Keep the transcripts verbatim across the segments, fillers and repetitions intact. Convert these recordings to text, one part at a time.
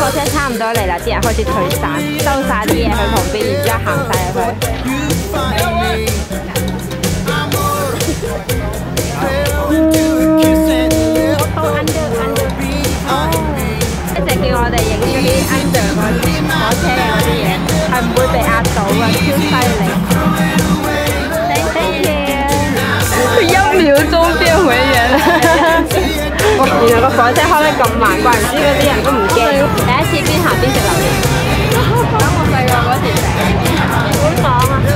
火車差唔多嚟啦，啲人開始退散，收晒啲嘢去旁邊，然之後行晒入去。一直叫我哋影嗰啲 under 嗰啲火車嘅嗰啲嘢，係唔會被壓到嘅，超犀利。Thank you。一秒鐘變回原來個火車開得咁慢，怪唔知嗰啲人都唔驚。第一次邊行邊食榴蓮。等我細個嗰時食，好爽啊！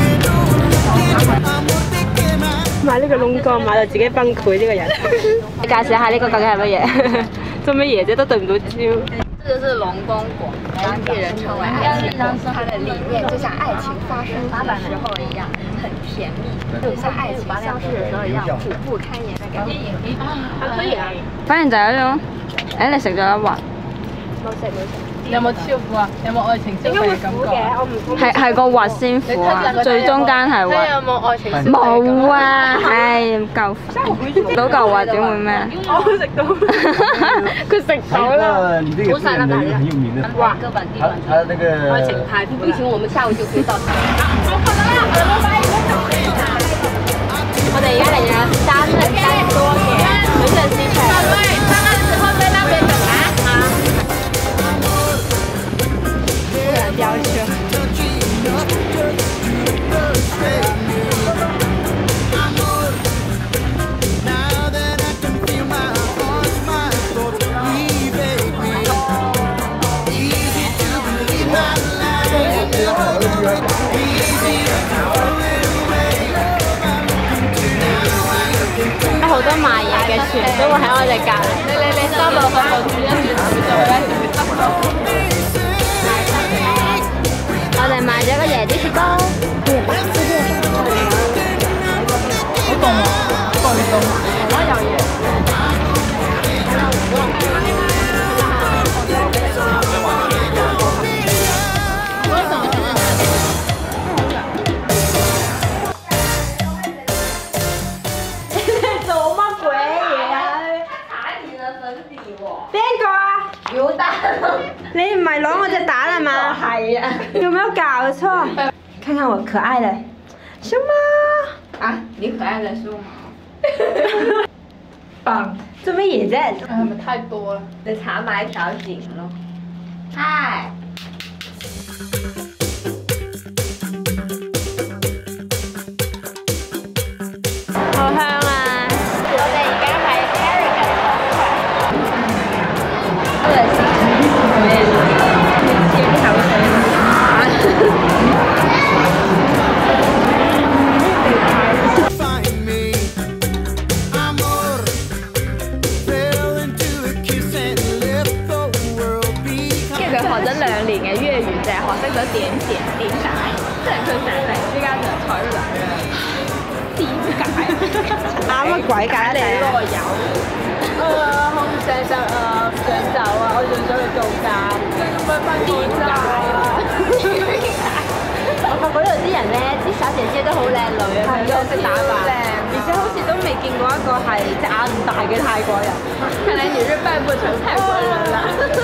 買呢個窿哥買到自己崩潰呢個人。你介紹下呢個究竟係乜嘢？做乜嘢啫？都對唔到焦。 这个是龙宫果，当地人称为爱情果，它的里面就像爱情发生的时候一样，很甜蜜，就像爱情相识的时候一样，苦不堪言的感觉。可以啊， 反正就係嗰種，誒你食咗一環， 冇食冇食。 有冇超苦啊？有冇愛情消費嘅感覺？ 係係個核先苦啊，最中間係核。 有冇愛情消費？ 冇啊，唉夠到嚿核點會咩？ 我食到， 佢食到啦。 你這個是很很有名的， 哇，個本地它它那個愛情派，不行，我們下午就可以到場。 我哋而家嚟咗三分三多嘅女上司場。 剛剛時候在那邊等啊啊！ 不然掉下去。好多賣嘢嘅船都會喺我哋隔離。你你你收落個報紙一轉轉做咧，我哋買咗個椰子雪糕。 好凍啊！好凍！ 我有嘢。邊個啊？姚蛋，你唔係攞我隻蛋係嘛？係啊。有沒有搞錯？看看我可愛的熊貓。 啊，你可愛的熊貓。 棒。做乜嘢啫？ 係咪太多啦？ 你查埋條頸咯。嗨。 好香啊！ 我哋而家喺 Paragon 佢學咗兩年嘅粵語，就係學識咗點點點解，即係佢成日之間就坐喺度諗點解啱乜鬼解你嗰個油？誒，好唔捨得啊，唔想走啊，我仲想去做監，咁樣翻點解啊？我發覺呢度啲人咧，啲小姐姐都好靚女啊，佢都識打扮，而且好似都未見過一個係隻眼唔大嘅泰國人。看來你是扮不成泰國人啦。